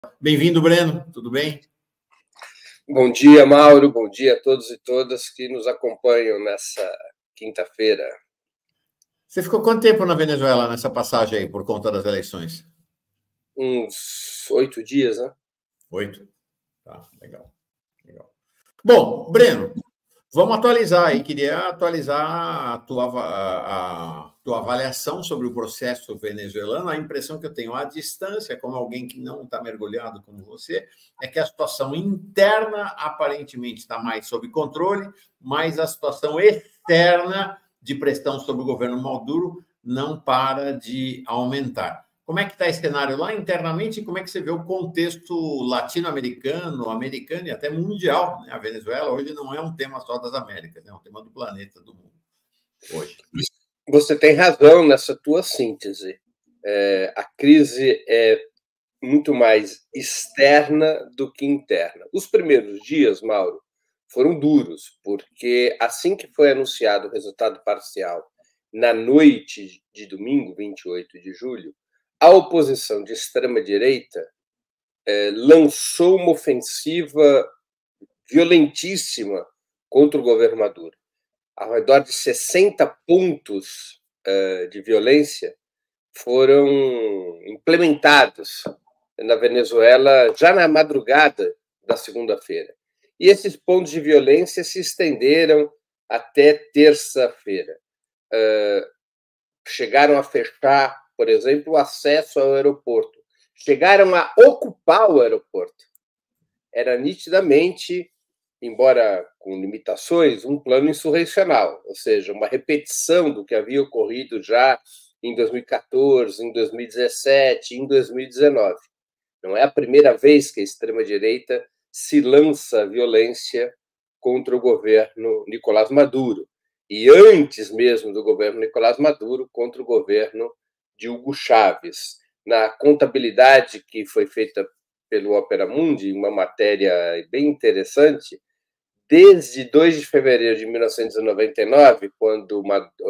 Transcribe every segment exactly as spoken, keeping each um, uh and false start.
Bem-vindo, Breno. Tudo bem? Bom dia, Mauro. Bom dia a todos e todas que nos acompanham nessa quinta-feira. Você ficou quanto tempo na Venezuela nessa passagem aí, por conta das eleições? Uns oito dias, né? Oito? Tá, legal. legal. Bom, Breno, vamos atualizar aí. Queria atualizar a tua, a, a tua avaliação sobre o processo venezuelano. A impressão que eu tenho à distância, como alguém que não está mergulhado como você, é que a situação interna aparentemente está mais sob controle, mas a situação externa de pressão sobre o governo Maduro não para de aumentar. Como é que está esse cenário lá internamente e como é que você vê o contexto latino-americano, americano e até mundial? A Venezuela hoje não é um tema só das Américas, é um tema do planeta, do mundo, hoje. Você tem razão nessa tua síntese. É, a crise é muito mais externa do que interna. Os primeiros dias, Mauro, foram duros, porque assim que foi anunciado o resultado parcial, na noite de domingo, vinte e oito de julho, a oposição de extrema-direita eh, lançou uma ofensiva violentíssima contra o governo Maduro. Ao redor de sessenta pontos eh, de violência foram implementados na Venezuela já na madrugada da segunda-feira. E esses pontos de violência se estenderam até terça-feira. Uh, chegaram a fechar, por exemplo, o acesso ao aeroporto. Chegaram a ocupar o aeroporto. Era nitidamente, embora com limitações, um plano insurrecional, ou seja, uma repetição do que havia ocorrido já em dois mil e quatorze, em dois mil e dezessete, em dois mil e dezenove. Não é a primeira vez que a extrema-direita se lança à violência contra o governo Nicolás Maduro. E antes mesmo do governo Nicolás Maduro, contra o governo de Hugo Chávez. Na contabilidade que foi feita pelo Opera Mundi, uma matéria bem interessante, desde dois de fevereiro de mil novecentos e noventa e nove, quando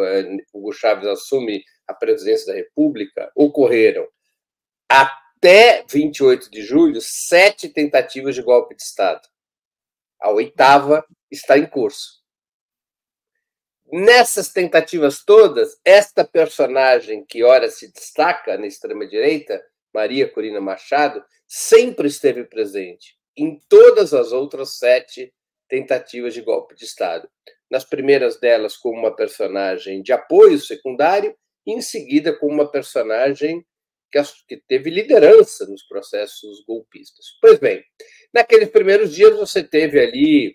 Hugo Chávez assume a presidência da República, ocorreram a até vinte e oito de julho, sete tentativas de golpe de Estado. A oitava está em curso. Nessas tentativas todas, esta personagem que ora se destaca na extrema-direita, Maria Corina Machado, sempre esteve presente em todas as outras sete tentativas de golpe de Estado. Nas primeiras delas, como uma personagem de apoio secundário, e em seguida, como uma personagem que teve liderança nos processos golpistas. Pois bem, naqueles primeiros dias você teve ali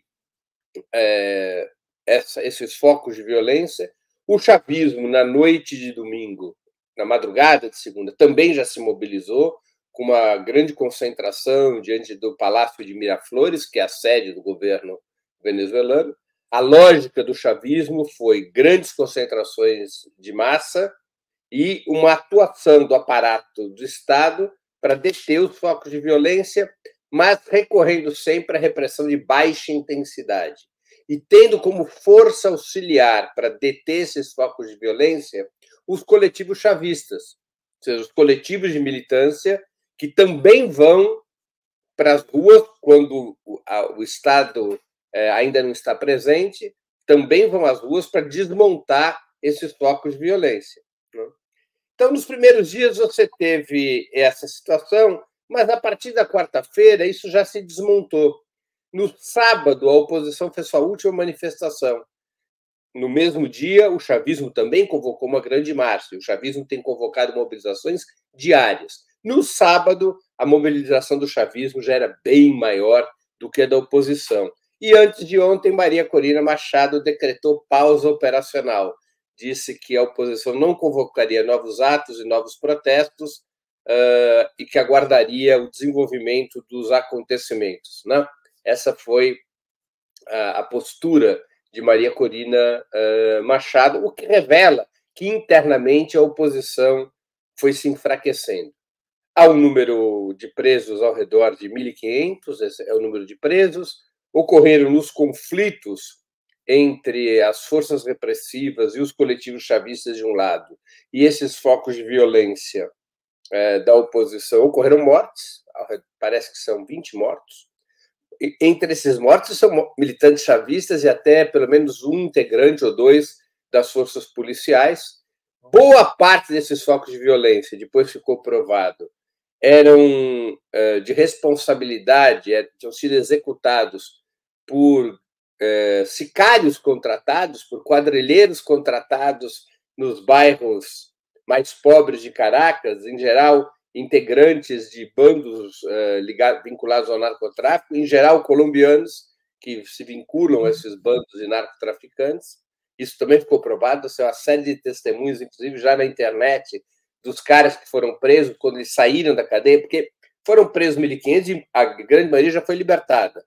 é, essa, esses focos de violência. O chavismo, na noite de domingo, na madrugada de segunda, também já se mobilizou com uma grande concentração diante do Palácio de Miraflores, que é a sede do governo venezuelano. A lógica do chavismo foi grandes concentrações de massa e uma atuação do aparato do Estado para deter os focos de violência, mas recorrendo sempre à repressão de baixa intensidade. E tendo como força auxiliar para deter esses focos de violência os coletivos chavistas, ou seja, os coletivos de militância que também vão para as ruas quando o Estado ainda não está presente, também vão às ruas para desmontar esses focos de violência. Então, nos primeiros dias você teve essa situação, mas a partir da quarta-feira isso já se desmontou. No sábado, a oposição fez sua última manifestação. No mesmo dia, o chavismo também convocou uma grande marcha. O chavismo tem convocado mobilizações diárias. No sábado, a mobilização do chavismo já era bem maior do que a da oposição. E antes de ontem, Maria Corina Machado decretou pausa operacional. Disse que a oposição não convocaria novos atos e novos protestos uh, e que aguardaria o desenvolvimento dos acontecimentos. Né? Essa foi uh, a postura de Maria Corina uh, Machado, o que revela que internamente a oposição foi se enfraquecendo. Há um número de presos ao redor de mil e quinhentos, esse é o número de presos. Ocorreram nos conflitos entre as forças repressivas e os coletivos chavistas de um lado, e esses focos de violência eh, da oposição, ocorreram mortes, parece que são vinte mortos. E, entre esses mortos são militantes chavistas e até pelo menos um integrante ou dois das forças policiais. Boa parte desses focos de violência, depois ficou provado, eram uh, de responsabilidade, tinham sido executados por uh, sicários contratados, por quadrilheiros contratados nos bairros mais pobres de Caracas, em geral integrantes de bandos uh, ligados, vinculados ao narcotráfico, em geral colombianos que se vinculam a esses bandos de narcotraficantes. Isso também ficou provado, assim, uma série de testemunhos, inclusive já na internet, dos caras que foram presos quando eles saíram da cadeia, porque foram presos mil e quinhentos e a grande maioria já foi libertada.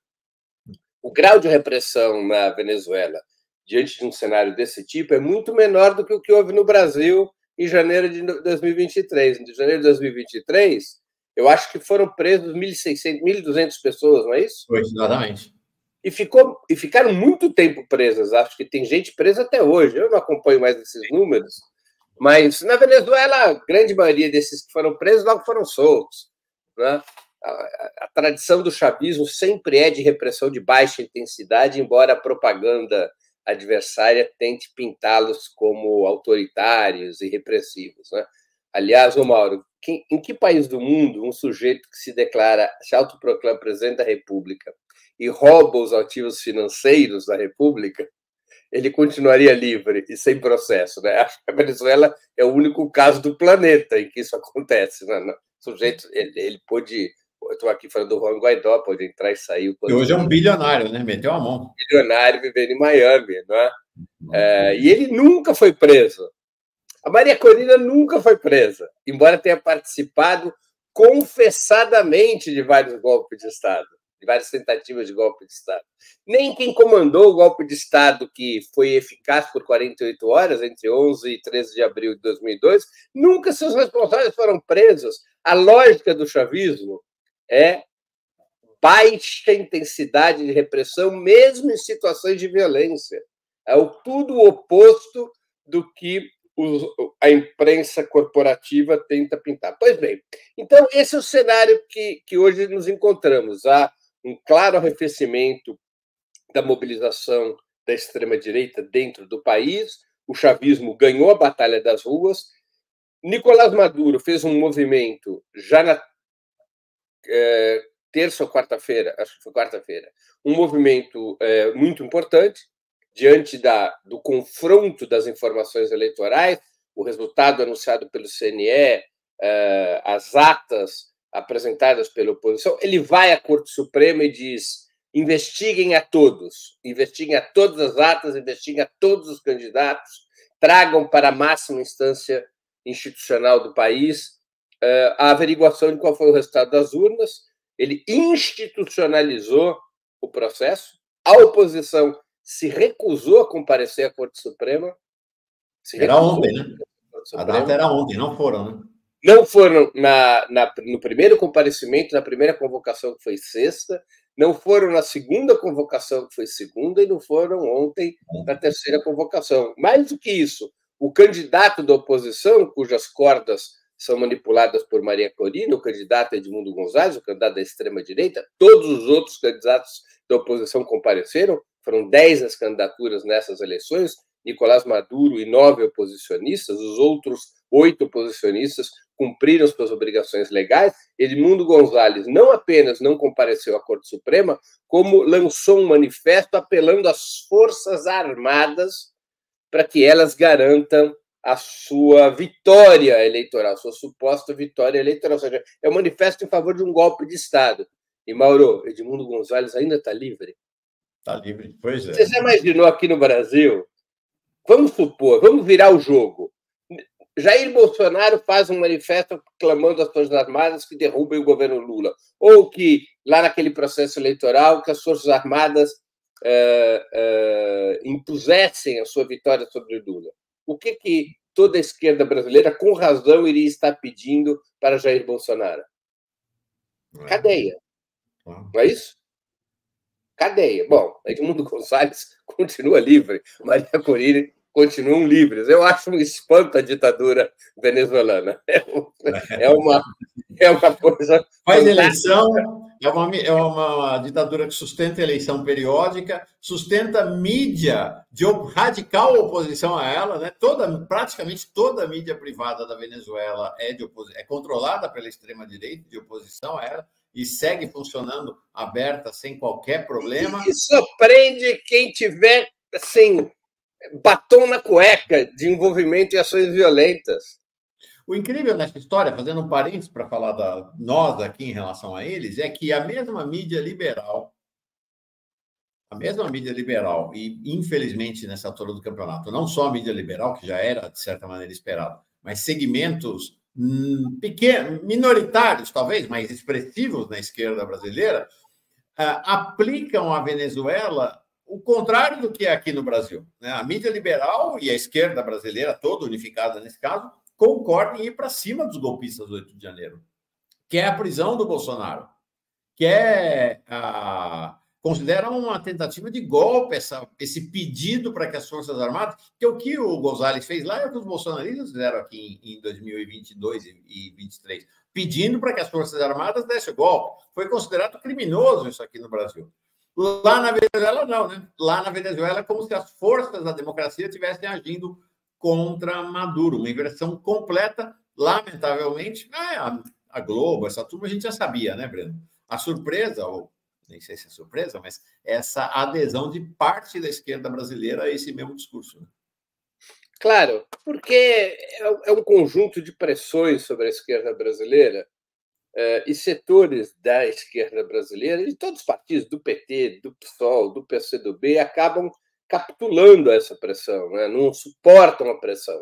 O grau de repressão na Venezuela, diante de um cenário desse tipo, é muito menor do que o que houve no Brasil em janeiro de dois mil e vinte e três. Em janeiro de dois mil e vinte e três, eu acho que foram presos mil e seiscentas, mil e duzentas pessoas, não é isso? Foi, exatamente. E, ficou, e ficaram muito tempo presas. Acho que tem gente presa até hoje. Eu não acompanho mais esses números, mas na Venezuela, a grande maioria desses que foram presos logo foram soltos, né? A, a, a tradição do chavismo sempre é de repressão de baixa intensidade, embora a propaganda adversária tente pintá-los como autoritários e repressivos, né? Aliás, ô Mauro, que, em que país do mundo um sujeito que se declara, se autoproclama presidente da República e rouba os ativos financeiros da República, ele continuaria livre e sem processo, né? Acho que a Venezuela é o único caso do planeta em que isso acontece, né? O sujeito, ele, ele pôde... Eu estou aqui falando do Juan Guaidó, pode entrar e sair. E hoje é um bilionário, né? Meteu a mão. Bilionário vivendo em Miami, não é? É, e ele nunca foi preso. A Maria Corina nunca foi presa, embora tenha participado confessadamente de vários golpes de Estado, de várias tentativas de golpe de Estado. Nem quem comandou o golpe de Estado, que foi eficaz por quarenta e oito horas, entre onze e treze de abril de dois mil e dois, nunca seus responsáveis foram presos. A lógica do chavismo é baixa intensidade de repressão, mesmo em situações de violência. É o tudo oposto do que a imprensa corporativa tenta pintar. Pois bem, então esse é o cenário que, que hoje nos encontramos. Há um claro arrefecimento da mobilização da extrema-direita dentro do país, o chavismo ganhou a batalha das ruas, Nicolás Maduro fez um movimento já na é, terça ou quarta-feira, acho que foi quarta-feira, um movimento é, muito importante, diante da, do confronto das informações eleitorais, o resultado anunciado pelo C N E, eh, as atas apresentadas pela oposição, ele vai à Corte Suprema e diz: investiguem a todos, investiguem a todas as atas, investiguem a todos os candidatos, tragam para a máxima instância institucional do país eh, a averiguação de qual foi o resultado das urnas. Ele institucionalizou o processo, a oposição se recusou a comparecer à Corte Suprema. Era ontem, né? A data era ontem, não foram, né? Não foram na, na, no primeiro comparecimento, na primeira convocação, que foi sexta, não foram na segunda convocação, que foi segunda, e não foram ontem na terceira convocação. Mais do que isso, o candidato da oposição, cujas cordas são manipuladas por Maria Corina, o candidato Edmundo Gonzalez, o candidato da extrema-direita, todos os outros candidatos da oposição compareceram, foram dez as candidaturas nessas eleições, Nicolás Maduro e nove oposicionistas, os outros oito oposicionistas cumpriram suas obrigações legais. Edmundo Gonzalez não apenas não compareceu à Corte Suprema, como lançou um manifesto apelando às Forças Armadas para que elas garantam a sua vitória eleitoral, sua suposta vitória eleitoral. Ou seja, é um manifesto em favor de um golpe de Estado. E, Mauro, Edmundo Gonzalez ainda está livre? Está livre, pois é. Você já imaginou aqui no Brasil? Vamos supor, vamos virar o jogo. Jair Bolsonaro faz um manifesto clamando às Forças Armadas que derrubem o governo Lula. Ou que, lá naquele processo eleitoral, que as Forças Armadas uh, uh, impusessem a sua vitória sobre o Lula. O que, que toda a esquerda brasileira, com razão, iria estar pedindo para Jair Bolsonaro? Cadeia. Não é isso? Cadeia. Bom, Edmundo Gonzalez continua livre. Maria Corina continuam livres. Eu acho um espanto a ditadura venezuelana. É uma, é uma coisa... Faz eleição, é uma, é uma ditadura que sustenta eleição periódica, sustenta mídia de radical oposição a ela, né? Toda, praticamente toda a mídia privada da Venezuela é, de opos... é controlada pela extrema-direita, de oposição a ela, e segue funcionando aberta, sem qualquer problema. E surpreende quem tiver, assim, batom na cueca de envolvimento em ações violentas. O incrível nessa história, fazendo um parênteses para falar da nós aqui em relação a eles, é que a mesma mídia liberal, a mesma mídia liberal, e infelizmente nessa altura do campeonato, não só a mídia liberal, que já era de certa maneira esperado, mas segmentos hum, pequenos, minoritários, talvez, mais expressivos na esquerda brasileira, uh, aplicam à Venezuela o contrário do que é aqui no Brasil, né? A mídia liberal e a esquerda brasileira, toda unificada nesse caso, concordam em ir para cima dos golpistas do oito de janeiro, que é a prisão do Bolsonaro, que é a, consideram uma tentativa de golpe, essa, esse pedido para que as Forças Armadas, que o que o González fez lá é o que os bolsonaristas fizeram aqui em, em dois mil e vinte e dois e dois mil e vinte e três, pedindo para que as Forças Armadas dessem o golpe. Foi considerado criminoso isso aqui no Brasil. Lá na Venezuela, não, né? Lá na Venezuela é como se as forças da democracia estivessem agindo contra Maduro, uma inversão completa, lamentavelmente. Ah, a Globo, essa turma, a gente já sabia, né, Breno? A surpresa, ou nem sei se é surpresa, mas essa adesão de parte da esquerda brasileira a esse mesmo discurso. Né? Claro, porque é um conjunto de pressões sobre a esquerda brasileira e setores da esquerda brasileira, de todos os partidos, do P T, do PSOL, do P C do B, acabam capitulando a essa pressão, né? Não suportam a pressão.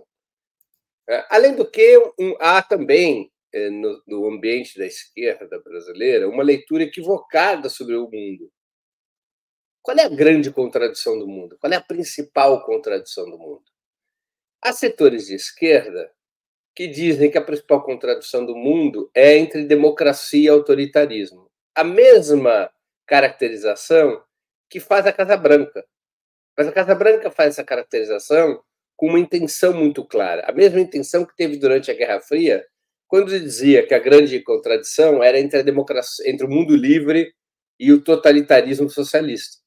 Além do que, um, há também, no, no ambiente da esquerda brasileira, uma leitura equivocada sobre o mundo. Qual é a grande contradição do mundo? Qual é a principal contradição do mundo? Há setores de esquerda que dizem que a principal contradição do mundo é entre democracia e autoritarismo. A mesma caracterização que faz a Casa Branca. Mas a Casa Branca faz essa caracterização com uma intenção muito clara. A mesma intenção que teve durante a Guerra Fria, quando dizia que a grande contradição era entre a democracia, entre o mundo livre e o totalitarismo socialista.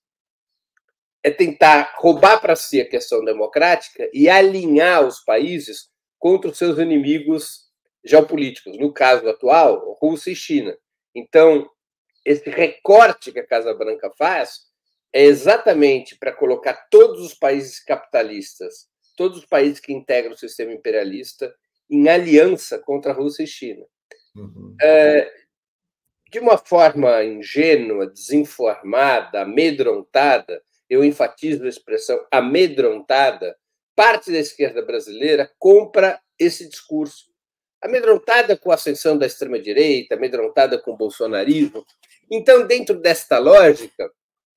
É tentar roubar para si a questão democrática e alinhar os países contra os seus inimigos geopolíticos, no caso atual, Rússia e China. Então, esse recorte que a Casa Branca faz é exatamente para colocar todos os países capitalistas, todos os países que integram o sistema imperialista, em aliança contra a Rússia e China. Uhum. É, de uma forma ingênua, desinformada, amedrontada, eu enfatizo a expressão amedrontada, parte da esquerda brasileira compra esse discurso. Amedrontada com a ascensão da extrema-direita, amedrontada com o bolsonarismo. Então, dentro desta lógica,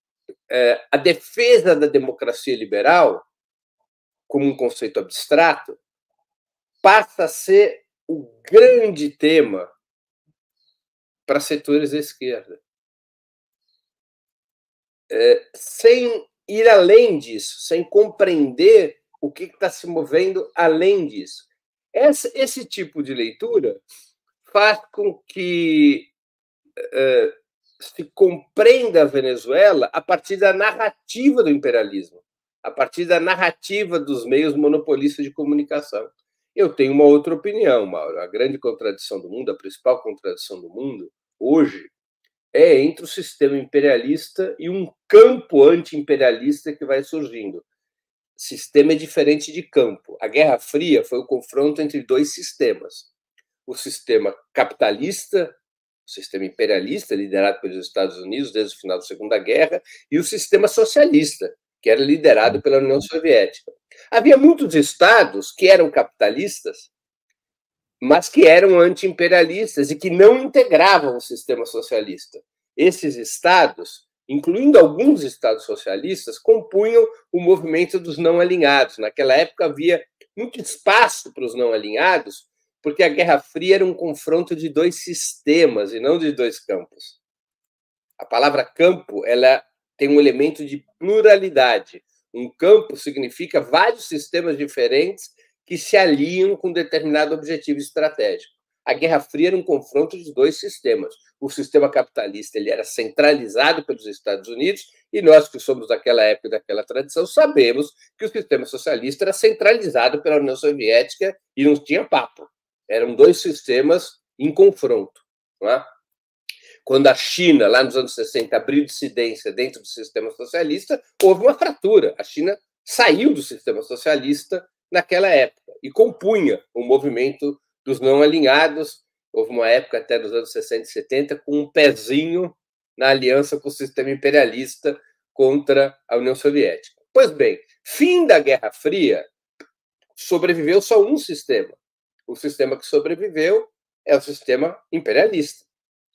a defesa da democracia liberal, como um conceito abstrato, passa a ser o grande tema para setores da esquerda. Sem ir além disso, sem compreender o que está se movendo além disso. Esse, esse tipo de leitura faz com que uh, se compreenda a Venezuela a partir da narrativa do imperialismo, a partir da narrativa dos meios monopolistas de comunicação. Eu tenho uma outra opinião, Mauro. A grande contradição do mundo, a principal contradição do mundo, hoje, é entre o sistema imperialista e um campo anti-imperialista que vai surgindo. Sistema é diferente de campo. A Guerra Fria foi o confronto entre dois sistemas. O sistema capitalista, o sistema imperialista, liderado pelos Estados Unidos desde o final da Segunda Guerra, e o sistema socialista, que era liderado pela União Soviética. Havia muitos estados que eram capitalistas, mas que eram anti-imperialistas e que não integravam o sistema socialista. Esses estados, incluindo alguns estados socialistas, compunham o movimento dos não alinhados. Naquela época havia muito espaço para os não alinhados, porque a Guerra Fria era um confronto de dois sistemas e não de dois campos. A palavra campo, ela tem um elemento de pluralidade. Um campo significa vários sistemas diferentes que se alinham com determinado objetivo estratégico. A Guerra Fria era um confronto de dois sistemas. O sistema capitalista ele era centralizado pelos Estados Unidos, e nós que somos daquela época e daquela tradição sabemos que o sistema socialista era centralizado pela União Soviética e não tinha papo. Eram dois sistemas em confronto. Não é? Quando a China, lá nos anos sessenta, abriu dissidência dentro do sistema socialista, houve uma fratura. A China saiu do sistema socialista naquela época e compunha o movimento dos não alinhados. Houve uma época, até nos anos sessenta e setenta, com um pezinho na aliança com o sistema imperialista contra a União Soviética. Pois bem, fim da Guerra Fria, sobreviveu só um sistema. O sistema que sobreviveu é o sistema imperialista.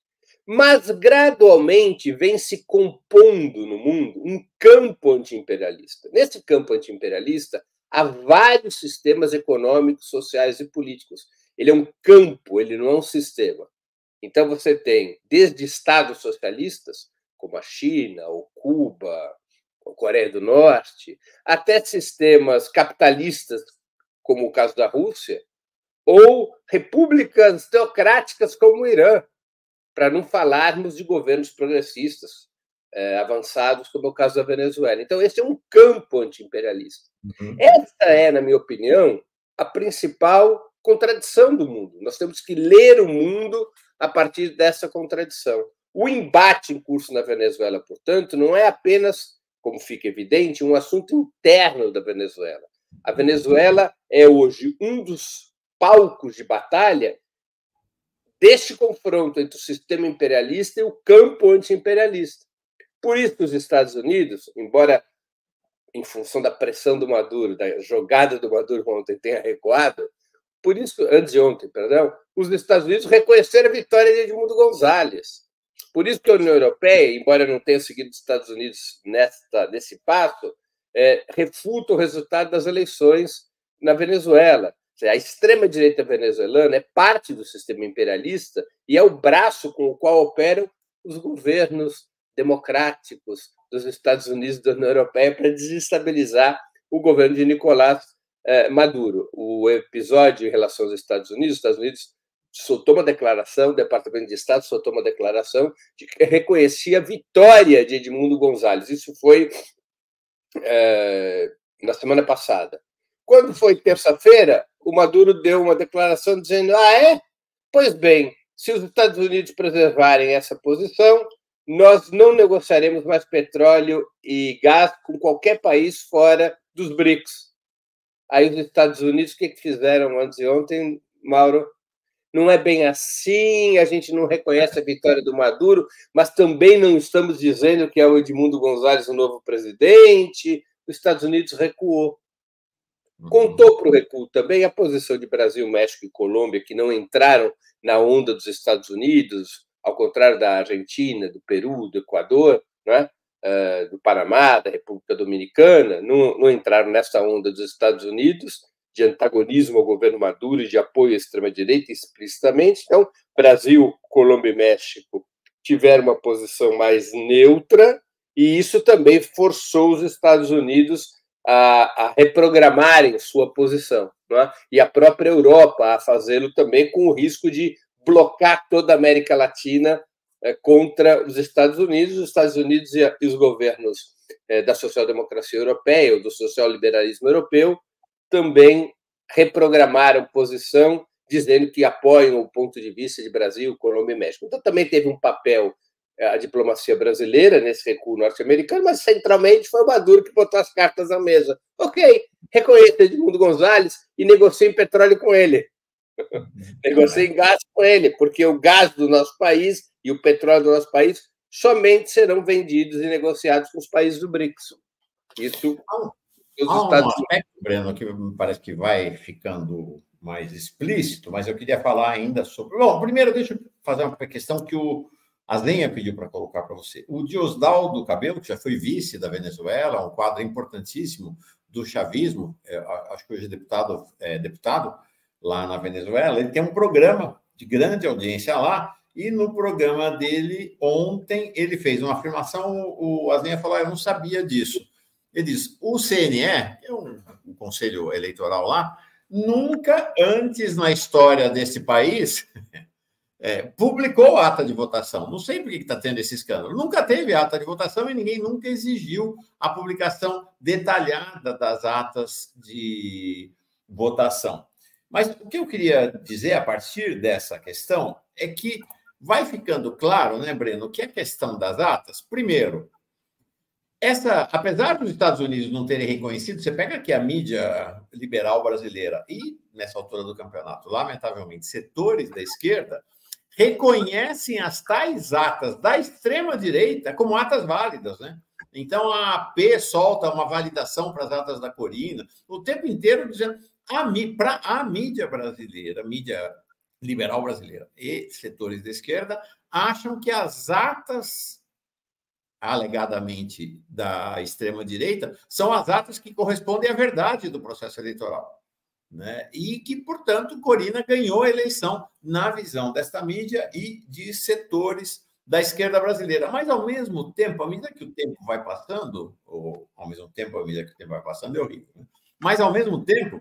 Mas, gradualmente, vem se compondo no mundo um campo anti-imperialista. Nesse campo anti-imperialista, há vários sistemas econômicos, sociais e políticos. Ele é um campo, ele não é um sistema. Então, você tem, desde estados socialistas, como a China, ou Cuba, ou Coreia do Norte, até sistemas capitalistas, como o caso da Rússia, ou repúblicas teocráticas, como o Irã, para não falarmos de governos progressistas é, avançados, como é o caso da Venezuela. Então, esse é um campo anti-imperialista. Uhum. Essa é, na minha opinião, a principal contradição do mundo. Nós temos que ler o mundo a partir dessa contradição. O embate em curso na Venezuela, portanto, não é apenas, como fica evidente, um assunto interno da Venezuela. A Venezuela é hoje um dos palcos de batalha deste confronto entre o sistema imperialista e o campo anti-imperialista. Por isso que os Estados Unidos, embora em função da pressão do Maduro, da jogada do Maduro ontem tenha recuado, por isso, antes de ontem, perdão, os Estados Unidos reconheceram a vitória de Edmundo González. Por isso que a União Europeia, embora não tenha seguido os Estados Unidos nesta, nesse passo, é, refuta o resultado das eleições na Venezuela. A extrema-direita venezuelana é parte do sistema imperialista e é o braço com o qual operam os governos democráticos dos Estados Unidos e da União Europeia para desestabilizar o governo de Nicolás eh, Maduro. O episódio em relação aos Estados Unidos, os Estados Unidos soltou uma declaração, o Departamento de Estado soltou uma declaração de que reconhecia a vitória de Edmundo González. Isso foi eh, na semana passada. Quando foi terça-feira, o Maduro deu uma declaração dizendo: ah, é? Pois bem, se os Estados Unidos preservarem essa posição, nós não negociaremos mais petróleo e gás com qualquer país fora dos BRICS. Aí os Estados Unidos, o que fizeram antes de ontem, Mauro? Não é bem assim, a gente não reconhece a vitória do Maduro, mas também não estamos dizendo que é o Edmundo González o novo presidente. Os Estados Unidos recuou. Contou para o recuo também a posição de Brasil, México e Colômbia, que não entraram na onda dos Estados Unidos, ao contrário da Argentina, do Peru, do Equador, né? uh, do Panamá, da República Dominicana, não, não entraram nessa onda dos Estados Unidos, de antagonismo ao governo Maduro e de apoio à extrema-direita, explicitamente. Então, Brasil, Colômbia e México tiveram uma posição mais neutra, e isso também forçou os Estados Unidos A, a reprogramarem sua posição, não é? E a própria Europa a fazê-lo também, com o risco de blocar toda a América Latina é, contra os Estados Unidos. Os Estados Unidos e, a, e os governos é, da social-democracia europeia ou do social-liberalismo europeu também reprogramaram posição, dizendo que apoiam o ponto de vista de Brasil, Colômbia e México. Então, também teve um papel a diplomacia brasileira nesse recuo norte-americano, mas centralmente foi o Maduro que botou as cartas na mesa. Ok, reconheça Edmundo González e negocie petróleo com ele. Negocie gás com ele, porque o gás do nosso país e o petróleo do nosso país somente serão vendidos e negociados com os países do BRICS. Isso... Há um aspecto, Breno, que me parece que vai ficando mais explícito, mas eu queria falar ainda sobre... Bom, primeiro deixa eu fazer uma questão que o a Zenha pediu para colocar para você. O Diosdado Cabello, que já foi vice da Venezuela, um quadro importantíssimo do chavismo, é, acho que hoje é deputado, é, deputado lá na Venezuela, ele tem um programa de grande audiência lá, e no programa dele, ontem, ele fez uma afirmação, o Azenha falou, ah, eu não sabia disso. Ele diz, o C N E, que é um, um conselho eleitoral lá, nunca antes na história desse país é, publicou ata de votação. Não sei por que está tendo esse escândalo. Nunca teve ata de votação e ninguém nunca exigiu a publicação detalhada das atas de votação. Mas o que eu queria dizer a partir dessa questão é que vai ficando claro, né, Breno, que a questão das atas, primeiro, essa, apesar dos Estados Unidos não terem reconhecido, você pega aqui a mídia liberal brasileira e, nessa altura do campeonato, lamentavelmente, setores da esquerda reconhecem as tais atas da extrema-direita como atas válidas, né? Então, a A P solta uma validação para as atas da Corina, o tempo inteiro dizendo, para a mídia brasileira, mídia liberal brasileira e setores da esquerda, acham que as atas alegadamente da extrema-direita, são as atas que correspondem à verdade do processo eleitoral. Né? E que, portanto, Corina ganhou a eleição na visão desta mídia e de setores da esquerda brasileira. Mas, ao mesmo tempo, à medida que o tempo vai passando, ou ao mesmo tempo, à medida que o tempo vai passando, é horrível. Né? Mas, ao mesmo tempo,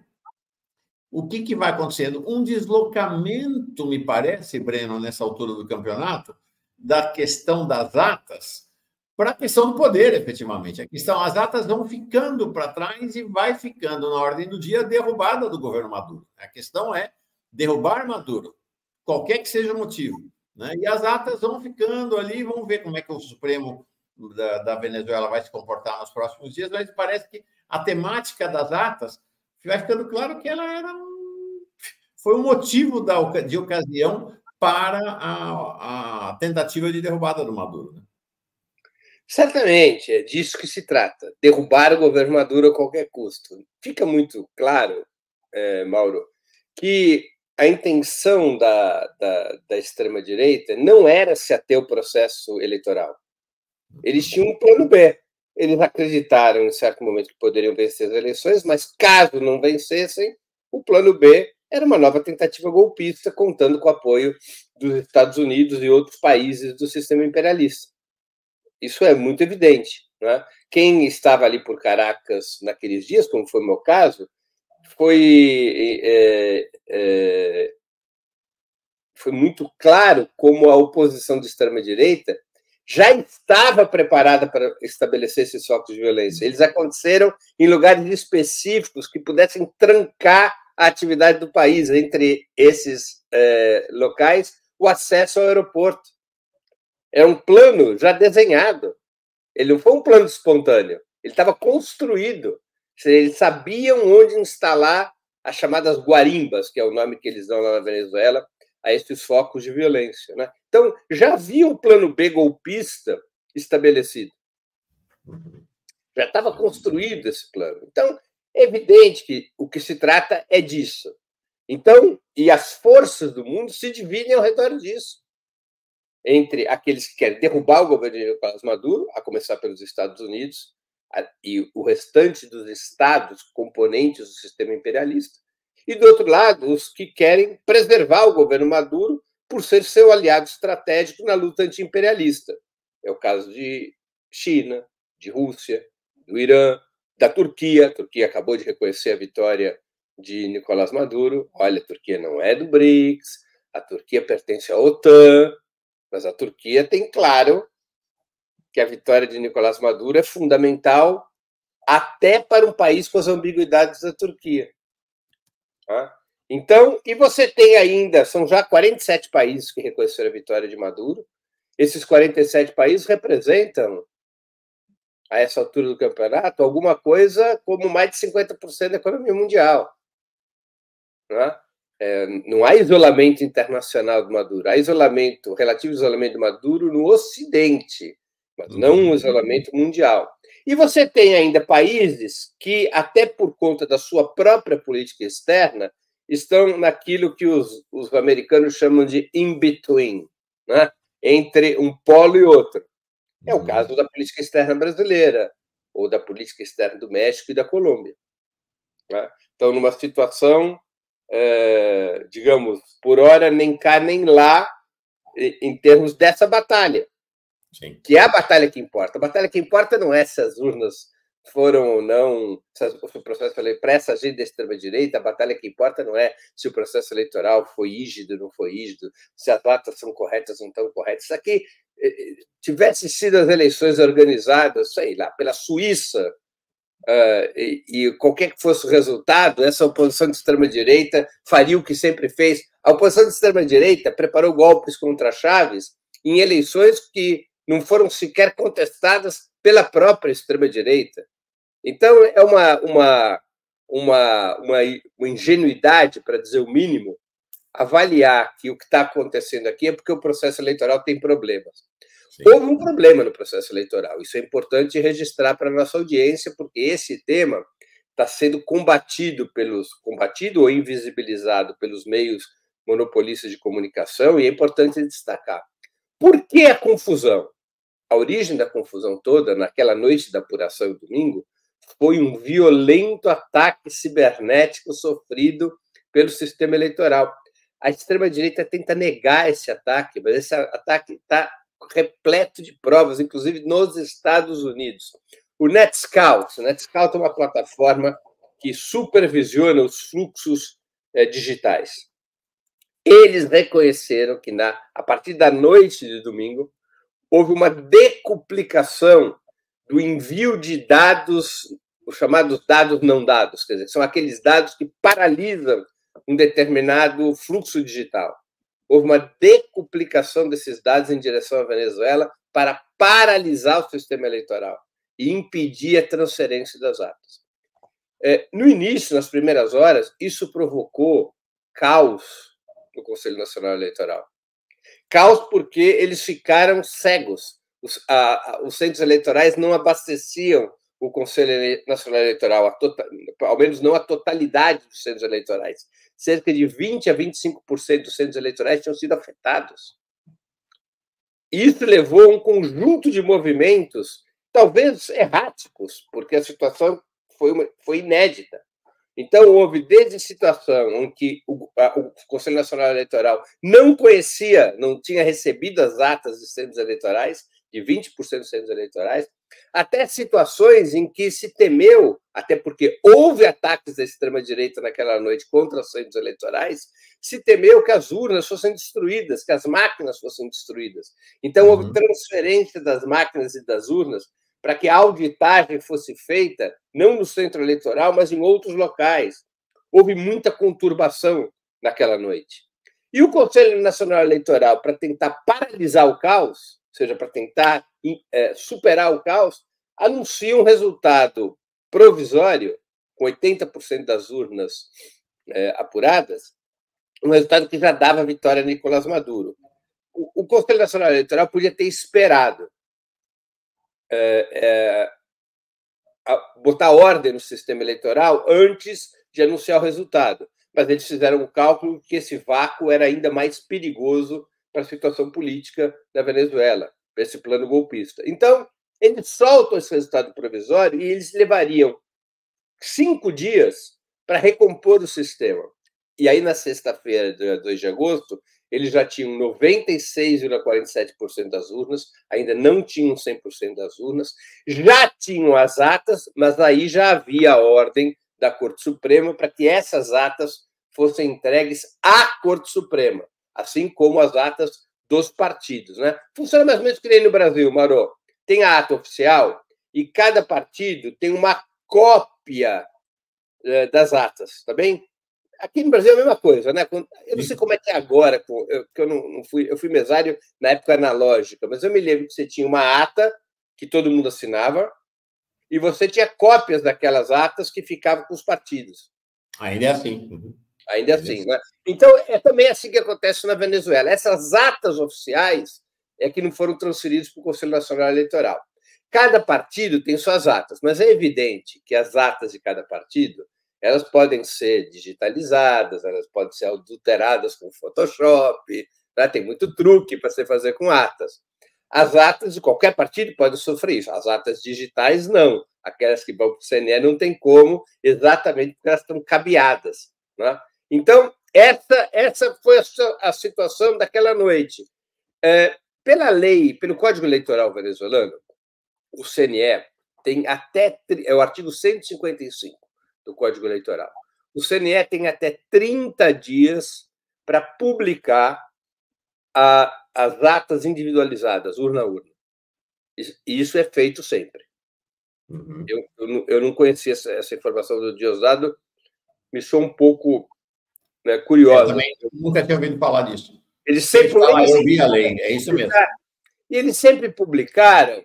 o que, que vai acontecendo? Um deslocamento, me parece, Breno, nessa altura do campeonato, da questão das atas para a questão do poder, efetivamente. A questão, as atas vão ficando para trás e vai ficando na ordem do dia a derrubada do governo Maduro. A questão é derrubar Maduro, qualquer que seja o motivo. Né? E as atas vão ficando ali, vamos ver como é que o Supremo da, da Venezuela vai se comportar nos próximos dias, mas parece que a temática das atas vai ficando claro que ela era um, foi um motivo da, de ocasião para a, a tentativa de derrubada do Maduro. Né? Certamente, é disso que se trata, derrubar o governo Maduro a qualquer custo. Fica muito claro, é, Mauro, que a intenção da, da, da extrema-direita não era se ater ao processo eleitoral. Eles tinham um plano B. Eles acreditaram, em certo momento, que poderiam vencer as eleições, mas caso não vencessem, o plano B era uma nova tentativa golpista, contando com o apoio dos Estados Unidos e outros países do sistema imperialista. Isso é muito evidente. Né? Quem estava ali por Caracas naqueles dias, como foi o meu caso, foi, é, é, foi muito claro como a oposição de extrema-direita já estava preparada para estabelecer esses focos de violência. Eles aconteceram em lugares específicos que pudessem trancar a atividade do país. Entre esses é, locais, o acesso ao aeroporto. É um plano já desenhado. Ele não foi um plano espontâneo. Ele estava construído. Eles sabiam onde instalar as chamadas guarimbas, que é o nome que eles dão lá na Venezuela, a esses focos de violência. Né? Então, já havia o plano B golpista estabelecido. Já estava construído esse plano. Então, é evidente que o que se trata é disso. Então, e as forças do mundo se dividem ao redor disso. Entre aqueles que querem derrubar o governo de Nicolás Maduro, a começar pelos Estados Unidos, e o restante dos estados componentes do sistema imperialista, e, do outro lado, os que querem preservar o governo Maduro por ser seu aliado estratégico na luta anti-imperialista. É o caso de China, de Rússia, do Irã, da Turquia. A Turquia acabou de reconhecer a vitória de Nicolás Maduro. Olha, a Turquia não é do BRICS, a Turquia pertence à OTAN, mas a Turquia tem claro que a vitória de Nicolás Maduro é fundamental até para um país com as ambiguidades da Turquia. Então, e você tem ainda, são já quarenta e sete países que reconheceram a vitória de Maduro. Esses quarenta e sete países representam, a essa altura do campeonato, alguma coisa como mais de cinquenta por cento da economia mundial. Não é? É, não há isolamento internacional do Maduro, há isolamento, relativo isolamento do Maduro no Ocidente, mas não um isolamento mundial. E você tem ainda países que, até por conta da sua própria política externa, estão naquilo que os, os americanos chamam de in-between, né? Entre um polo e outro. É o caso da política externa brasileira, ou da política externa do México e da Colômbia. Né? Então, numa situação, é, digamos, por hora, nem cá nem lá, em termos dessa batalha. Sim. Que é a batalha que importa. A batalha que importa não é se as urnas foram ou não, se o processo para essa gente da extrema-direita, a batalha que importa não é se o processo eleitoral foi rígido ou não foi rígido, se as datas são corretas ou não estão corretas. Isso aqui, tivesse sido as eleições organizadas, sei lá, pela Suíça, Uh, e, e qualquer que fosse o resultado, essa oposição de extrema-direita faria o que sempre fez. A oposição de extrema-direita preparou golpes contra Chaves em eleições que não foram sequer contestadas pela própria extrema-direita. Então, é uma, uma, uma, uma, uma ingenuidade, para dizer o mínimo, avaliar que o que está acontecendo aqui é porque o processo eleitoral tem problemas. Sim. Houve um problema no processo eleitoral. Isso é importante registrar para a nossa audiência, porque esse tema está sendo combatido pelos combatido ou invisibilizado pelos meios monopolistas de comunicação, e é importante destacar. Por que a confusão? A origem da confusão toda, naquela noite da apuração do domingo, foi um violento ataque cibernético sofrido pelo sistema eleitoral. A extrema-direita tenta negar esse ataque, mas esse ataque está repleto de provas, inclusive nos Estados Unidos. O NetScout, o NetScout é uma plataforma que supervisiona os fluxos é, digitais. Eles reconheceram que, na, a partir da noite de domingo, houve uma decuplicação do envio de dados, os chamados dados não dados, quer dizer, são aqueles dados que paralisam um determinado fluxo digital. Houve uma decuplicação desses dados em direção à Venezuela para paralisar o sistema eleitoral e impedir a transferência das atas. No início, nas primeiras horas, isso provocou caos no Conselho Nacional Eleitoral. Caos porque eles ficaram cegos. Os, a, os centros eleitorais não abasteciam o Conselho Nacional Eleitoral, a total, ao menos não a totalidade dos centros eleitorais. Cerca de vinte a vinte e cinco por cento dos centros eleitorais tinham sido afetados. Isso levou a um conjunto de movimentos, talvez erráticos, porque a situação foi, uma, foi inédita. Então, houve desde situação em que o, a, o Conselho Nacional Eleitoral não conhecia, não tinha recebido as atas dos centros eleitorais, de vinte por cento dos centros eleitorais, até situações em que se temeu, até porque houve ataques da extrema-direita naquela noite contra os centros eleitorais, se temeu que as urnas fossem destruídas, que as máquinas fossem destruídas. Então, houve transferência das máquinas e das urnas para que a auditagem fosse feita, não no centro eleitoral, mas em outros locais. Houve muita conturbação naquela noite. E o Conselho Nacional Eleitoral, para tentar paralisar o caos, ou seja, para tentar é, superar o caos, anuncia um resultado provisório, com oitenta por cento das urnas é, apuradas, um resultado que já dava vitória a Nicolás Maduro. O, o Conselho Nacional Eleitoral podia ter esperado é, é, a, botar ordem no sistema eleitoral antes de anunciar o resultado, mas eles fizeram um cálculo que esse vácuo era ainda mais perigoso para a situação política da Venezuela, para esse plano golpista. Então, eles soltam esse resultado provisório e eles levariam cinco dias para recompor o sistema. E aí, na sexta-feira, dia dois de agosto, eles já tinham noventa e seis vírgula quarenta e sete por cento das urnas, ainda não tinham cem por cento das urnas, já tinham as atas, mas aí já havia a ordem da Corte Suprema para que essas atas fossem entregues à Corte Suprema, assim como as atas dos partidos, né? Funciona mais ou menos que nem no Brasil, Marô. Tem a ata oficial e cada partido tem uma cópia eh, das atas, tá bem? Aqui no Brasil é a mesma coisa, né? Eu não sei como é que é agora, porque eu não, não fui, eu fui mesário na época analógica, mas eu me lembro que você tinha uma ata que todo mundo assinava e você tinha cópias daquelas atas que ficavam com os partidos. Ainda é assim. Uhum. Ainda é assim, né? Então, é também assim que acontece na Venezuela. Essas atas oficiais é que não foram transferidas para o Conselho Nacional Eleitoral. Cada partido tem suas atas, mas é evidente que as atas de cada partido elas podem ser digitalizadas, elas podem ser adulteradas com Photoshop, né? Tem muito truque para você fazer com atas. As atas de qualquer partido podem sofrer isso, as atas digitais não. Aquelas que vão para o C N E não tem como, exatamente porque elas estão cabeadas, né? Então, essa, essa foi a, a situação daquela noite. É, pela lei, pelo Código Eleitoral venezuelano, o C N E tem até... É o artigo cento e cinquenta e cinco do Código Eleitoral. O C N E tem até trinta dias para publicar a, as atas individualizadas, urna a urna. E isso é feito sempre. Uhum. Eu, eu, não, eu não conhecia essa, essa informação do Diosdado, me sou um pouco, né, curiosa. Eu também nunca tinha ouvido falar disso. Eles sempre... Fala, eu vi a lei, é isso mesmo. E eles sempre publicaram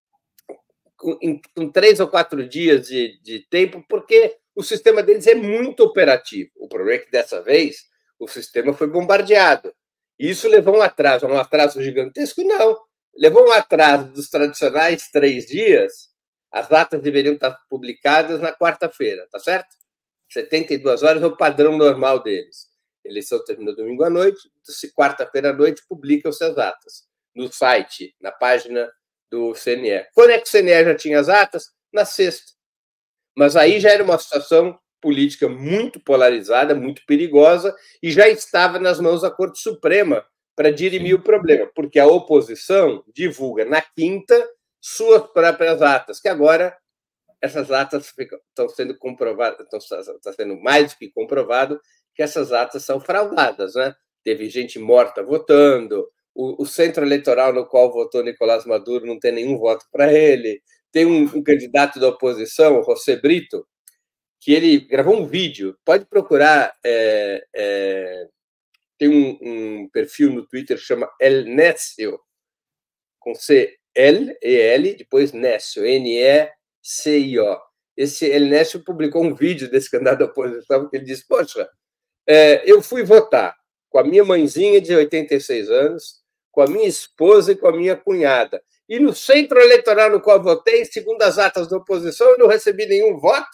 com, em, com três ou quatro dias de, de tempo, porque o sistema deles é muito operativo. O problema é que, dessa vez, o sistema foi bombardeado. E isso levou um atraso, um atraso gigantesco? Não. Levou um atraso dos tradicionais três dias. As datas deveriam estar publicadas na quarta-feira, tá certo? setenta e duas horas é o padrão normal deles. A eleição termina domingo à noite, quarta-feira à noite publicam-se as atas no site, na página do C N E. Quando é que o C N E já tinha as atas? Na sexta. Mas aí já era uma situação política muito polarizada, muito perigosa, e já estava nas mãos da Corte Suprema para dirimir o problema, porque a oposição divulga na quinta suas próprias atas, que agora essas atas ficam, estão sendo comprovadas, estão, está sendo mais do que comprovado que essas atas são fraudadas, né? Teve gente morta votando, o, o centro eleitoral no qual votou Nicolás Maduro não tem nenhum voto para ele, tem um, um candidato da oposição, José Brito, que ele gravou um vídeo, pode procurar, é, é, tem um, um perfil no Twitter que chama El Nécio, com C, L, E, L, depois Nécio, N, E, C, I, O. Esse El Nécio publicou um vídeo desse candidato da oposição que ele disse, poxa, é, eu fui votar com a minha mãezinha de oitenta e seis anos, com a minha esposa e com a minha cunhada. E no centro eleitoral no qual votei, segundo as atas da oposição, eu não recebi nenhum voto.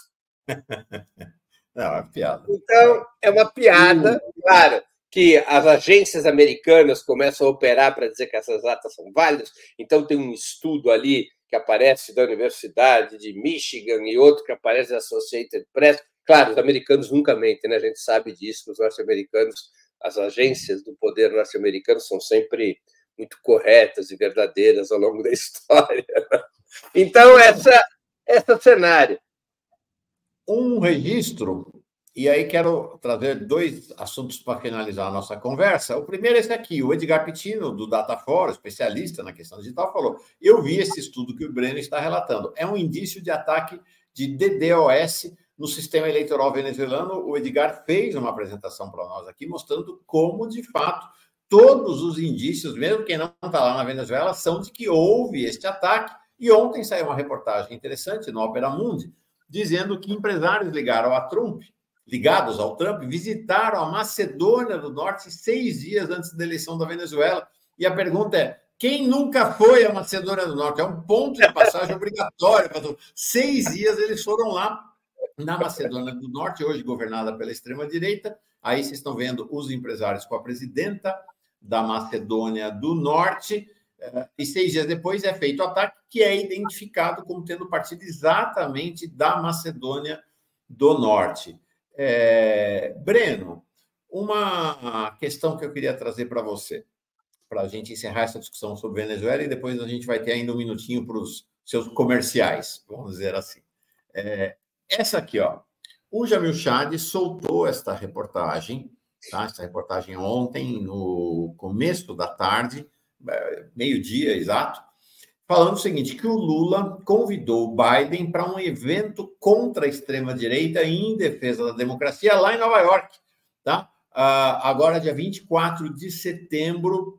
Não, é uma piada. Então, é uma piada, claro, que as agências americanas começam a operar para dizer que essas atas são válidas. Então, tem um estudo ali que aparece da Universidade de Michigan e outro que aparece da Associated Press. Claro, os americanos nunca mentem, né? A gente sabe disso, os norte-americanos, as agências do poder norte-americano são sempre muito corretas e verdadeiras ao longo da história. Então, essa, esse cenário. Um registro, e aí quero trazer dois assuntos para finalizar a nossa conversa. O primeiro é esse aqui, o Edgar Pitino, do Datafolha, especialista na questão digital, falou, eu vi esse estudo que o Breno está relatando, é um indício de ataque de D DDoS no sistema eleitoral venezuelano. O Edgar fez uma apresentação para nós aqui, mostrando como, de fato, todos os indícios, mesmo quem não está lá na Venezuela, são de que houve este ataque. E ontem saiu uma reportagem interessante no Opera Mundi, dizendo que empresários ligaram a Trump, ligados ao Trump, visitaram a Macedônia do Norte seis dias antes da eleição da Venezuela. E a pergunta é, quem nunca foi à Macedônia do Norte? É um ponto de passagem obrigatório. Seis dias eles foram lá na Macedônia do Norte, hoje governada pela extrema-direita. Aí vocês estão vendo os empresários com a presidenta da Macedônia do Norte. E seis dias depois é feito o ataque, que é identificado como tendo partido exatamente da Macedônia do Norte. É... Breno, uma questão que eu queria trazer para você, para a gente encerrar essa discussão sobre Venezuela, e depois a gente vai ter ainda um minutinho para os seus comerciais, vamos dizer assim. É... Essa aqui, ó. O Jamil Chad soltou esta reportagem, tá? Essa reportagem ontem, no começo da tarde, meio-dia exato, falando o seguinte, que o Lula convidou o Biden para um evento contra a extrema-direita e em defesa da democracia lá em Nova York, tá? Agora, dia vinte e quatro de setembro,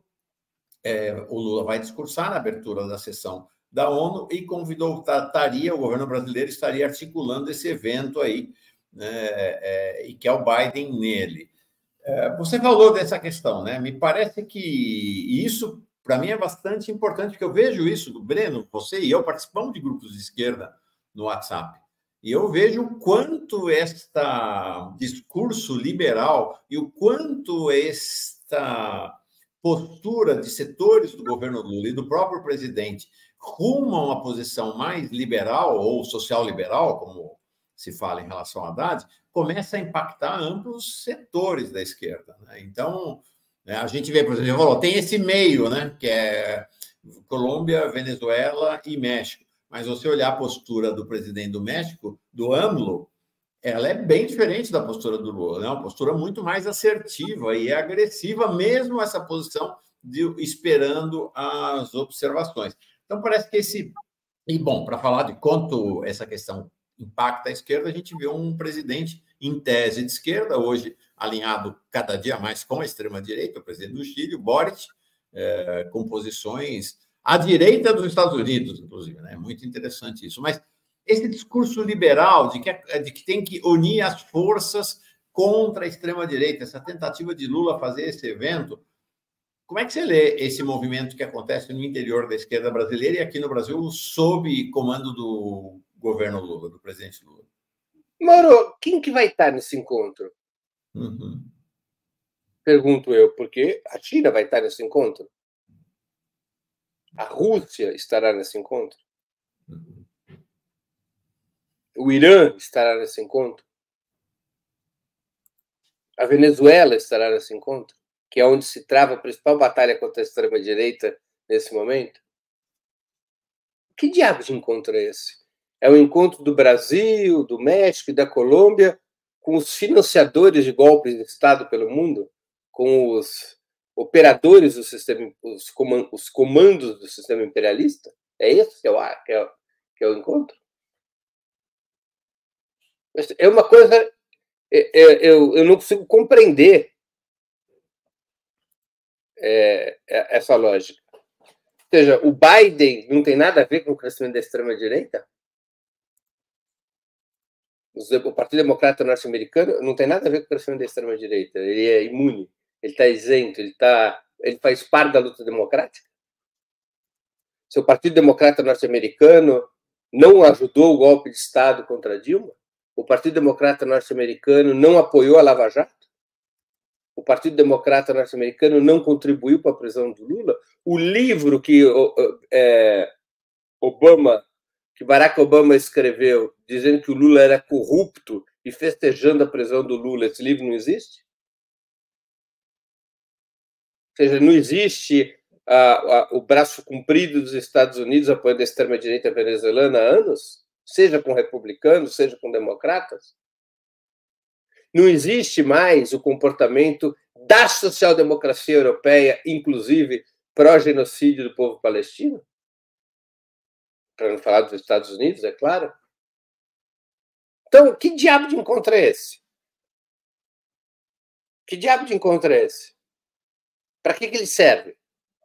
é, o Lula vai discursar na abertura da sessão da ONU e convidou, estaria, o governo brasileiro estaria articulando esse evento aí, né, é, e que é o Biden nele. É, você falou dessa questão, né? Me parece que isso, para mim, é bastante importante, porque eu vejo isso do Breno, você e eu participamos de grupos de esquerda no WhatsApp, e eu vejo o quanto este discurso liberal e o quanto esta postura de setores do governo Lula e do próprio presidente rumo a uma posição mais liberal ou social-liberal, como se fala em relação a Haddad, começa a impactar amplos setores da esquerda, né? Então, a gente vê, por exemplo, falou, tem esse meio, né, que é Colômbia, Venezuela e México. mas você olhar a postura do presidente do México, do AMLO, ela é bem diferente da postura do Lula, né? Uma postura muito mais assertiva e agressiva, mesmo essa posição de esperando as observações. Então, parece que esse... E, bom, para falar de quanto essa questão impacta a esquerda, a gente vê um presidente, em tese, de esquerda, hoje alinhado cada dia mais com a extrema-direita, o presidente do Chile, o Boric, é, com posições à direita dos Estados Unidos, inclusive, né? É muito interessante isso. Mas esse discurso liberal de que, de que tem que unir as forças contra a extrema-direita, essa tentativa de Lula fazer esse evento, como é que você lê esse movimento que acontece no interior da esquerda brasileira e aqui no Brasil, sob comando do governo Lula, do presidente Lula? Mauro, quem que vai estar nesse encontro? Uhum. Pergunto eu, porque a China vai estar nesse encontro? A Rússia estará nesse encontro? Uhum. O Irã estará nesse encontro? A Venezuela estará nesse encontro? Que é onde se trava a principal batalha contra a extrema-direita nesse momento? Que diabo de encontro é esse? É o encontro do Brasil, do México e da Colômbia com os financiadores de golpes de Estado pelo mundo, com os operadores do sistema, os comandos do sistema imperialista? É esse que é o, que é, que é o encontro? É uma coisa... Eu, eu não consigo compreender é, essa lógica. Ou seja, o Biden não tem nada a ver com o crescimento da extrema-direita? O Partido Democrata norte-americano não tem nada a ver com o crescimento da extrema-direita. Ele é imune, ele está isento, ele, tá, ele faz parte da luta democrática. Se o Partido Democrata norte-americano não ajudou o golpe de Estado contra Dilma, o Partido Democrata norte-americano não apoiou a Lava Jato, o Partido Democrata norte-americano não contribuiu para a prisão do Lula, o livro que é, Obama, que Barack Obama escreveu, dizendo que o Lula era corrupto e festejando a prisão do Lula, esse livro não existe? Ou seja, não existe a, a, o braço comprido dos Estados Unidos apoiando a extrema-direita venezuelana há anos, seja com republicanos, seja com democratas? Não existe mais o comportamento da social-democracia europeia, inclusive pró-genocídio do povo palestino? Para não falar dos Estados Unidos, é claro. Então, que diabo de encontro é esse? Que diabo de encontro é esse? Para que, que ele serve?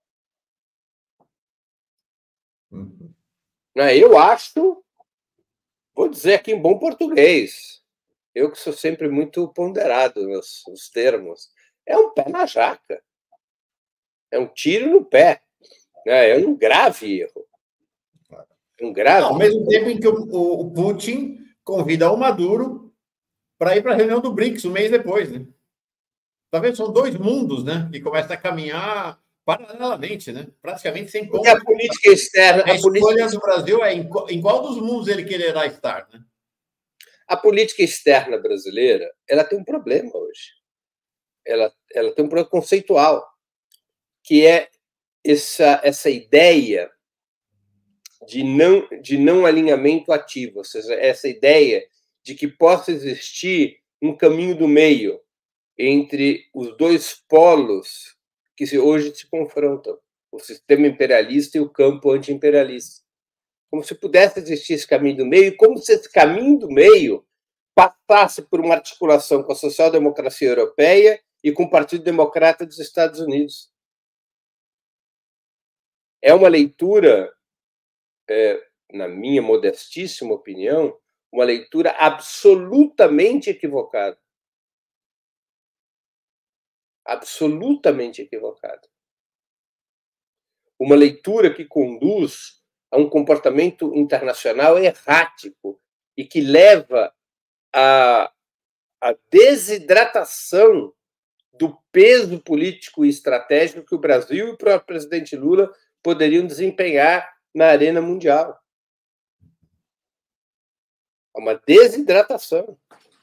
Uhum. Eu acho, vou dizer aqui em bom português, eu que sou sempre muito ponderado nos, nos termos, é um pé na jaca. É um tiro no pé. É um grave erro. Um grave. Não, ao mesmo tempo em que o, o Putin convida o Maduro para ir para a reunião do BRICS um mês depois, né? Tá vendo? São dois mundos, né? Que começam a caminhar paralelamente, né? Praticamente sem ponto. E a política externa. A, a escolha política... do Brasil é em, em qual dos mundos ele quererá estar, né? A política externa brasileira, ela tem um problema hoje. Ela, ela tem um problema conceitual, que é essa, essa ideia de não, de não alinhamento ativo, ou seja, essa ideia de que possa existir um caminho do meio entre os dois polos que hoje se confrontam, o sistema imperialista e o campo anti-imperialista. Como se pudesse existir esse caminho do meio, como se esse caminho do meio passasse por uma articulação com a social-democracia europeia e com o Partido Democrata dos Estados Unidos. É uma leitura, é, na minha modestíssima opinião, uma leitura absolutamente equivocada. Absolutamente equivocada. Uma leitura que conduz a um comportamento internacional errático e que leva à, à desidratação do peso político e estratégico que o Brasil e o próprio presidente Lula poderiam desempenhar na arena mundial. É uma desidratação.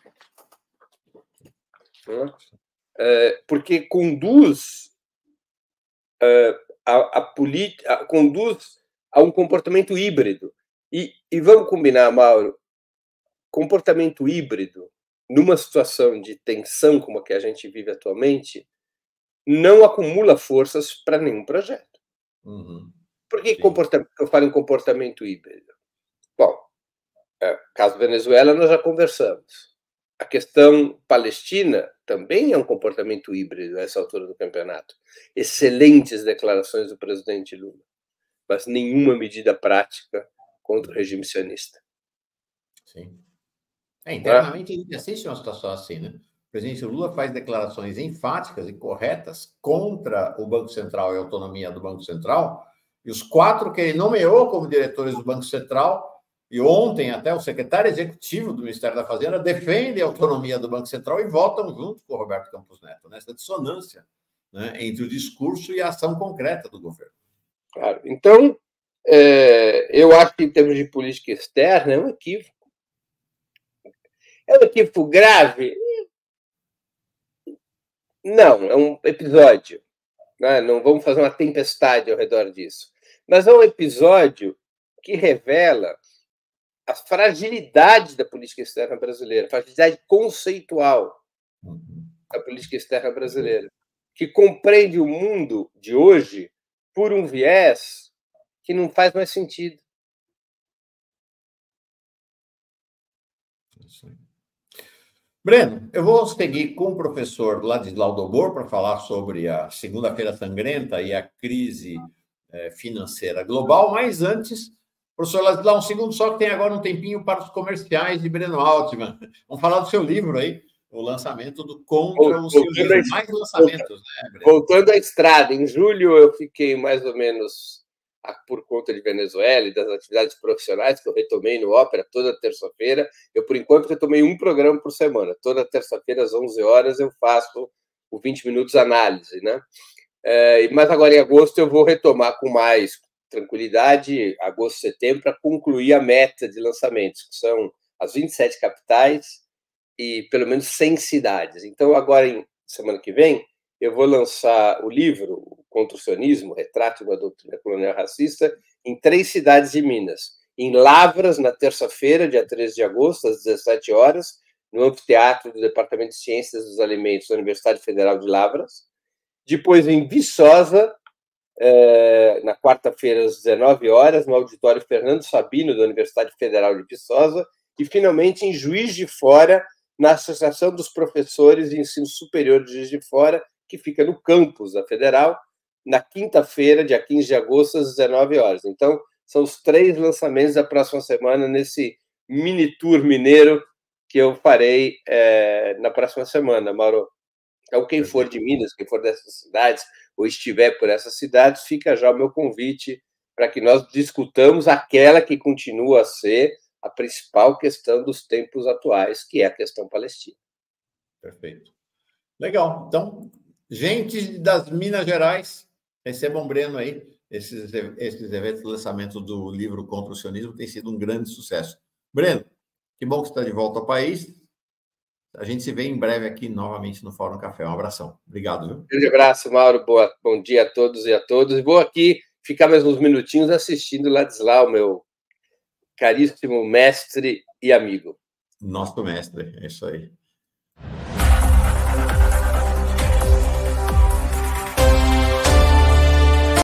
É, porque conduz é, a, a, a conduz a um comportamento híbrido. E, e vamos combinar, Mauro, comportamento híbrido, numa situação de tensão como a que a gente vive atualmente, não acumula forças para nenhum projeto. Uhum. Por que comportamento, eu falo em comportamento híbrido? Bom, é, caso Venezuela, nós já conversamos. A questão palestina também é um comportamento híbrido a essa altura do campeonato. Excelentes declarações do presidente Lula, mas nenhuma medida prática contra o regime sionista. Sim. É, internamente, a gente assiste uma situação assim, né? O presidente Lula faz declarações enfáticas e corretas contra o Banco Central e a autonomia do Banco Central, e os quatro que ele nomeou como diretores do Banco Central, e ontem até o secretário executivo do Ministério da Fazenda defende a autonomia do Banco Central e votam junto com o Roberto Campos Neto, nessa dissonância, né, entre o discurso e a ação concreta do governo. Claro. Então, é, eu acho que em termos de política externa é um equívoco. É um equívoco grave? Não, é um episódio. Né? Não vamos fazer uma tempestade ao redor disso. Mas é um episódio que revela a fragilidade da política externa brasileira, a fragilidade conceitual da política externa brasileira, que compreende o mundo de hoje por um viés que não faz mais sentido. Breno, eu vou seguir com o professor Ladislau Dobor para falar sobre a segunda-feira sangrenta e a crise financeira global, mas antes, professor Ladislau, um segundo só, que tem agora um tempinho para os comerciais de Breno Altman. Vamos falar do seu livro aí, o lançamento do Contra o Sionismo. Mais lançamentos, né, Breno? Voltando à estrada, em julho eu fiquei mais ou menos por conta de Venezuela e das atividades profissionais que eu retomei no Ópera toda terça-feira. Eu, por enquanto, retomei um programa por semana. Toda terça-feira, às onze horas, eu faço o vinte minutos análise, né? É, mas agora, em agosto, eu vou retomar com mais tranquilidade, agosto, setembro, para concluir a meta de lançamentos, que são as vinte e sete capitais e pelo menos cem cidades. Então, agora, em semana que vem, eu vou lançar o livro Contra o Sionismo, Retrato de uma Doutrina Colonial Racista, em três cidades de Minas. Em Lavras, na terça-feira, dia treze de agosto, às dezessete horas, no anfiteatro do Departamento de Ciências dos Alimentos da Universidade Federal de Lavras. Depois, em Viçosa, eh, na quarta-feira, às dezenove horas, no auditório Fernando Sabino, da Universidade Federal de Viçosa. E, finalmente, em Juiz de Fora, na Associação dos Professores de Ensino Superior de Juiz de Fora, que fica no campus da Federal, na quinta-feira, dia quinze de agosto, às dezenove horas. Então, são os três lançamentos da próxima semana nesse mini tour mineiro que eu farei é, na próxima semana, Mauro. Então, quem for de Minas, quem for dessas cidades, ou estiver por essas cidades, fica já o meu convite para que nós discutamos aquela que continua a ser a principal questão dos tempos atuais, que é a questão palestina. Perfeito. Legal. Então, gente das Minas Gerais, recebam o Breno aí. Esses, esses eventos de lançamento do livro Contra o Sionismo tem sido um grande sucesso. Breno, que bom que você está de volta ao país. A gente se vê em breve aqui novamente no Fórum Café. Um abração. Obrigado, viu? Um grande abraço, Mauro. Boa, bom dia a todos e a todas. Vou aqui ficar mais uns minutinhos assistindo Ladislau, meu caríssimo mestre e amigo. Nosso mestre, é isso aí.